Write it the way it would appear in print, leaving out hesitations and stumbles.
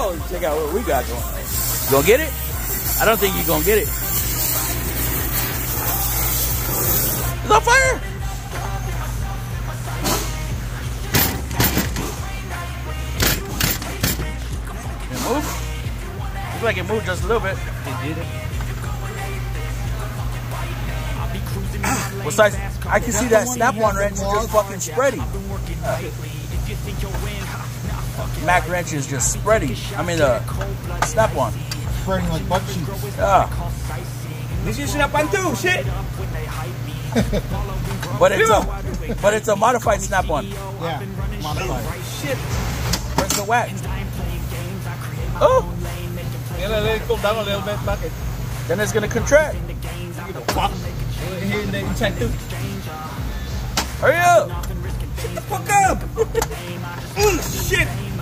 Oh, check out what we got going on. You gonna get it? I don't think you're gonna get it. It's on fire! It moved? Looks like it moved just a little bit. It did it. Besides, I can see that snap-on wrench is just fucking spready. Mac wrench is just spready. I mean, snap-on. Spreading like butt cheeks. Yeah. This is snap-on too, shit. But it's a modified snap-on. Yeah, modified. Shit. Where's the wax? Oh! Let it go down a little bit, bucket. Then it's gonna contract. Here in the inside too. Hurry up! Shut the fuck up! Oh shit!